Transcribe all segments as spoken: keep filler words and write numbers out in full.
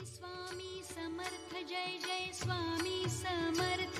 स्वामी समर्थ जय जय स्वामी समर्थ।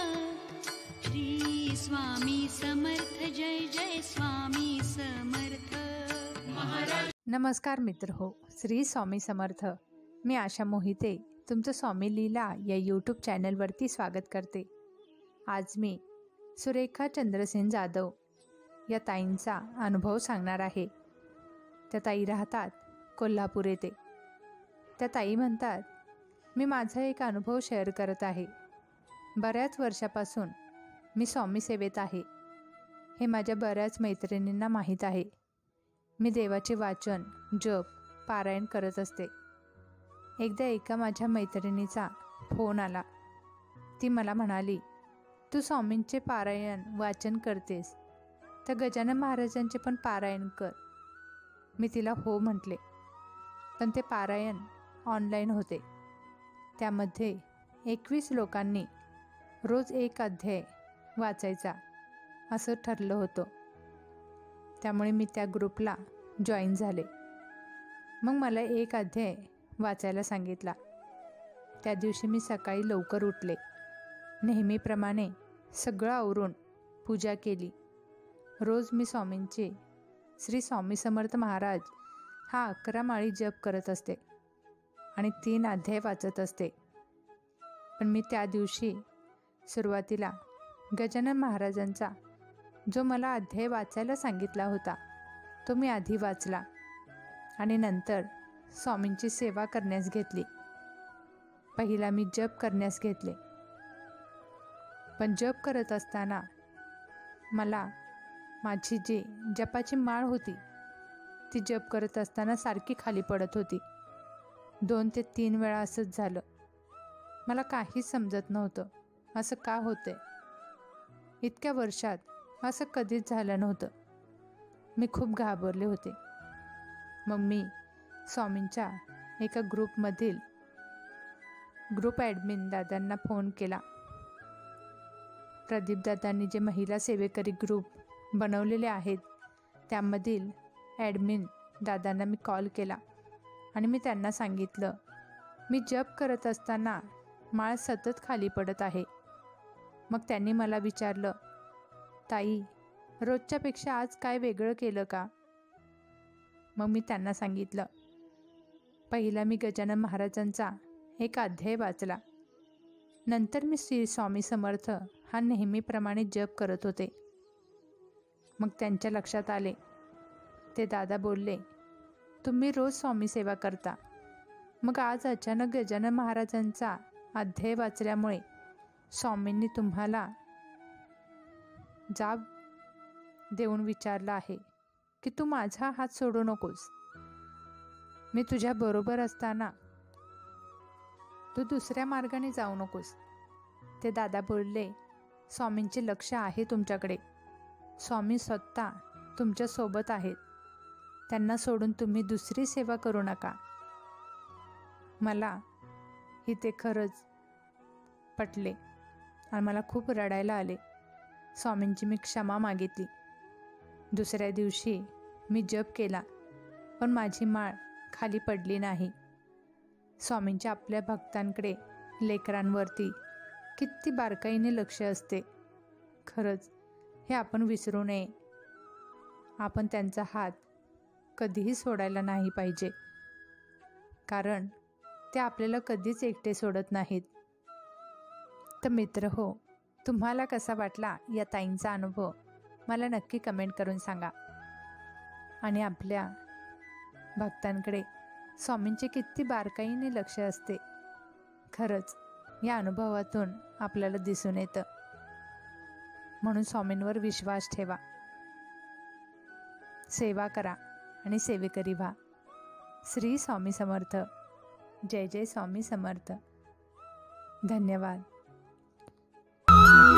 श्री स्वामी समर्थ जय जय स्वामी समर्थ महाराज। नमस्कार मित्र हो, श्री स्वामी समर्थ। मी आशा मोहिते तुमचं स्वामी लीला या यूट्यूब चॅनलवरती स्वागत करते। आज मी सुरेखा चंद्रसेन जाधव या ताईंचा अनुभव सांगणार आहे। त्या ताई राहतात कोल्हापूर येथे। त्या ताई म्हणतात, मी माझा एक अनुभव शेअर करत आहे। बऱ्याच वर्षापासून मी स्वामी सेवेत आहे। हे माझ्या बऱ्याच मैत्रिणींना माहीत आहे। मी देवाचे वाचन, जप, पारायण करत असते। एकदा एका माझ्या मैत्रिणीचा फोन आला। ती मला म्हणाली, तू स्वामींचे पारायण वाचन करतेस तर गजानन महाराजांचे पण पारायण कर। मी तिला हो म्हटले, पण ते पारायण ऑनलाईन होते। त्यामध्ये एकवीस लोकांनी रोज एक अध्याय वाचायचा असं ठरलं होतं। त्यामुळे मी त्या ग्रुपला जॉईन झाले। मग मला एक अध्याय वाचायला सांगितला। त्या दिवशी मी सकाळी लवकर उठले। नेहमीप्रमाणे सगळं आवरून पूजा केली। रोज मी स्वामींचे श्री स्वामी समर्थ महाराज हा अकरा माळी जप करत असते आणि तीन अध्याय वाचत असते। पण मी त्या दिवशी सुरुवातीला गजानन महाराजांचा जो मला अध्याय वाचायला सांगितला होता तो मी आधी वाचला आणि नंतर स्वामींची सेवा करण्यास घेतली। पहिला मी जप करण्यास घेतले, पण जप करत असताना मला माझी जी जपाची माळ होती ती जप करत असताना सारखी खाली पडत होती। दोन ते तीन वेळा असंच झालं। मला काहीच समजत नव्हतं असं का होतंय। इतक्या वर्षात असं कधीच झालं नव्हतं। मी खूप घाबरले होते। मग मी स्वामींच्या एका ग्रुपमधील ग्रुप ॲडमिन दादांना फोन केला। प्रदीप दादांनी जे महिला सेवेकरी ग्रुप बनवलेले आहेत त्यामधील ॲडमिन दादांना मी कॉल केला आणि मी त्यांना सांगितलं, मी जप करत असताना माळ सतत खाली पडत आहे। मग त्यांनी मला विचारलं, ताई रोजच्यापेक्षा आज काय वेगळं केलं का? मग मी त्यांना सांगितलं, पहिला मी गजानन महाराजांचा एक अध्याय वाचला। नंतर मी श्री स्वामी समर्थ हा नेहमीप्रमाणे जप करत होते। मग त्यांच्या लक्षात आले। ते दादा बोलले, तुम्ही रोज स्वामी सेवा करता, मग आज अचानक गजानन महाराजांचा अध्याय वाचल्यामुळे स्वामींनी तुम्हाला जाब देऊन विचारलं आहे की तू माझा हात सोडू नकोस। मी तुझ्या बरोबर असताना तू दुसऱ्या मार्गाने जाऊ नकोस। ते दादा बोलले, स्वामींचे लक्ष आहे तुमच्याकडे। स्वामी स्वतः तुमच्या सोबत आहेत। त्यांना सोडून तुम्ही दुसरी सेवा करू नका। मला ही ते खरंच पटले आणि मला खूप रडायला आले। स्वामींची मी क्षमा मागितली। दुसऱ्या दिवशी मी जप केला, पण माझी माळ खाली पडली नाही। स्वामींच्या आपल्या भक्तांकडे, लेकरांवरती किती बारकाईने लक्ष असते। खरंच हे आपण विसरू नये। आपण त्यांचा हात कधीही सोडायला नाही पाहिजे, कारण ते आपल्याला कधीच एकटे सोडत नाहीत। तर मित्र हो, तुम्हाला कसा वाटला या ताईंचा अनुभव मला नक्की कमेंट करून सांगा। आणि आपल्या भक्तांकडे स्वामींचे किती बारकाईने लक्ष असते, खरंच या अनुभवातून आपल्याला दिसून येतं। म्हणून स्वामींवर विश्वास ठेवा, सेवा करा आणि सेवेकरी व्हा। श्री स्वामी समर्थ। जय जय स्वामी समर्थ। धन्यवाद।